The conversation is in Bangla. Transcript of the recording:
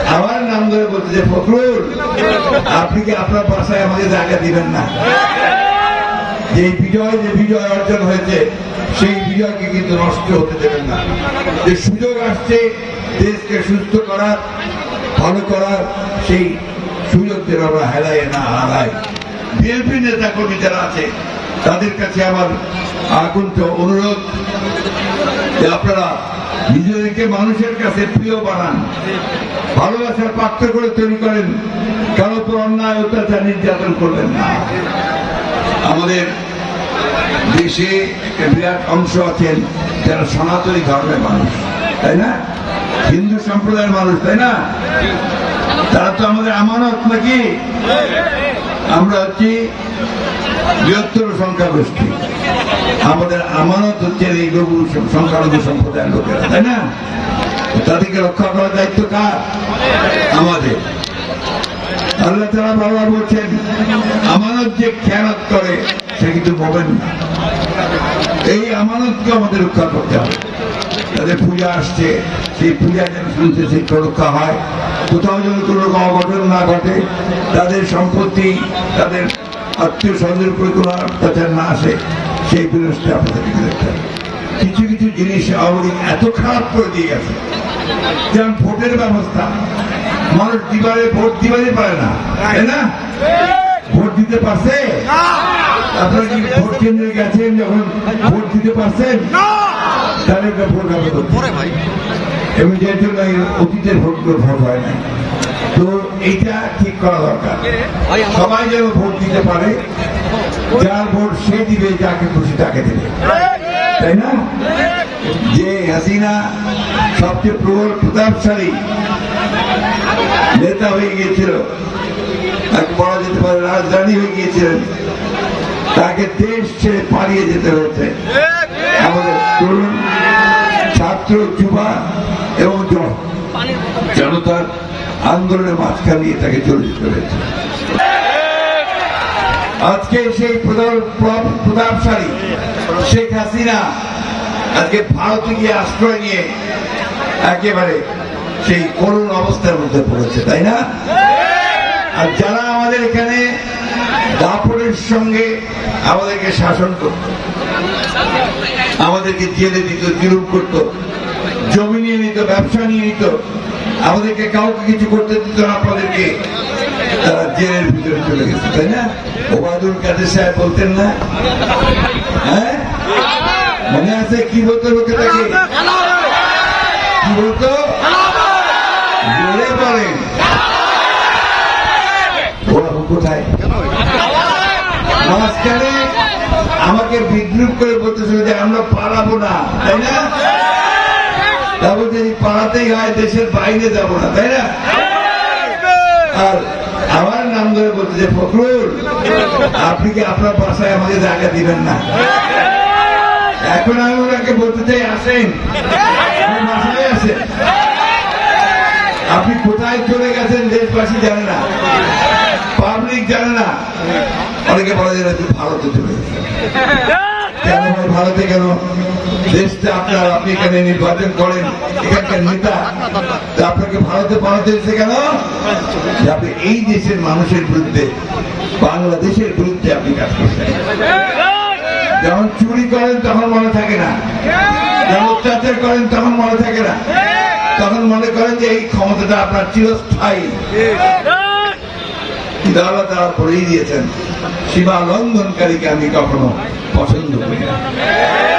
আমার নাম ধরে বলছে যে ফখরুল, আপনি কি আপনার বাসায় আমাকে জায়গা দিবেন না? যে বিজয় অর্জন হয়েছে সেই বিজয়কে কিন্তু নষ্ট হতে দেবেন না। যে সুযোগ আসছে দেশকে সুস্থ করার, ভালো করার, সেই সুযোগ যেন আমরা হেলায় না হারাই। বিএনপি নেতা কর্মী যারা আছে তাদের কাছে আমার আকুণ্ঠ অনুরোধ যে আপনারা নিজেদেরকে মানুষের কাছে প্রিয় বানান, ভালোবাসার পাত্র করে তৈরি করেন, কারো উপর অন্যায় অত্যাচার নির্যাতন করবেন না। আমাদের দেশে একটা বিরাট অংশ আছেন যারা সনাতনী ধর্মের মানুষ, তাই না? হিন্দু সম্প্রদায়ের মানুষ, তাই না? তারা তো আমাদের আমানত নাকি? আমরা হচ্ছি বৃহত্তর সংখ্যাগোষ্ঠী, আমাদের আমানত হচ্ছে এই লঘু সংখ্যালঘু সম্প্রদায়ের লোকেরা, তাই না? তাদেরকে রক্ষা করার দায়িত্ব কার? আমাদের। আল্লাহ তাআলা বারবার বলছেন আমানত যে খেয়ানত করে সে কিন্তু পাবেন না। এই আমানতকে আমাদের রক্ষা করতে হবে। তাদের পূজা আসছে, সেই পূজা যেন শুনতে শিক্ষা রক্ষা হয়, কোথাও যেন কোনো রকম অঘটন না ঘটে, তাদের সম্পত্তি, তাদের আত্মীয় স্বজনের উপরে কোনো অত্যাচার না আসে, সেই ব্যবস্থা আপনাদেরকে দেখতে হবে। কিছু কিছু জিনিস আওয়ামী লীগ এত খারাপ করে দিয়ে গেছে, যেমন ভোটের ব্যবস্থা। মানুষ ভোট দিবারই পারে না, তাই না? ভোট দিতে পারছে? আপনারা কি ভোট কেন্দ্রে গেছেন যখন ভোট দিতে পারছেন? তাহলে ভোট হবে এবং যে জন্য অতীতের ভোটগুলো ভোট হয় না। তো এইটা ঠিক করা দরকার, সবাই যেন ভোট দিতে পারে, যার ভোট সে দিবে, যাকে খুশি তাকে দেবে, তাই না? যে হাসিনা সবচেয়ে প্রবল প্রতাপশালী নেতা হয়ে গিয়েছিল, তাকে বলা যেতে পারে রাজধানী হয়ে গিয়েছিলেন, তাকে দেশ ছেড়ে পালিয়ে যেতে হয়েছে। আমাদের তরুণ, ছাত্র, যুবা এবং জনতার আন্দোলনের মাঝখান নিয়ে তাকে চলে যেতে হয়েছে। আজকে সেই প্রতাপশালী শেখ হাসিনা আজকে ভারতে গিয়ে আশ্রয় নিয়ে একেবারে সেই করুণ অবস্থার মধ্যে পড়েছে, তাই না? আর যারা আমাদের এখানে দাপটের সঙ্গে আমাদেরকে শাসন করত, আমাদেরকে জেলে দিত, জুলুম করত, জমি নিয়ে নিত, ব্যবসা নিয়ে নিত, আমাদেরকে কাউকে কিছু করতে দিত না, আপনাদেরকে তারা জেলের ভিতরে চলে গেছে, তাই না? ওবায়দুল কাদের সাহেব বলতেন না? হ্যাঁ, মনে আছে কি বলতো লোকেটাকে? কি বলতো? জোরে বলেন। ওরা কোথায়? মাঝখানে আমাকে বিদ্রুপ করে বলতেছিল যে আমরা পালাবো না, তাই না? তা বলতে পালাতেই হয়, দেশের বাইরে যাবো না, তাই না? আর আমার নাম ধরে বলতে যে ফখরুল, আপনি কি আপনার বাসায় আমাকে জায়গা দিবেন না? এখন আমি ওনাকে বলতে চাই আসেন, বাসায় আসেন। আপনি কোথায় চলে গেছেন দেশবাসী জানে না, পাবলিক জানে না। অনেকে বলা যায় ভারতে চলে গেছেন। কেন ভারতে? কেন? দেশটা আপনার, আপনি এখানে নির্বাচন করেন, এখানকার নেতা, আপনাকে ভারতে পাঠাতে এসেছে কেন? আপনি এই দেশের মানুষের বিরুদ্ধে, বাংলাদেশের বিরুদ্ধে আপনি কাজ করছেন। যখন চুরি করেন তখন মনে থাকে না, যখন অত্যাচার করেন তখন মনে থাকে না, তখন মনে করেন যে এই ক্ষমতাটা আপনার চিরস্থায়ী। কিন্তু আল্লাহ তাআলা বলেই দিয়েছেন, সীমা লঙ্ঘনকারীকে আমি কখনো পছন্দ করি না।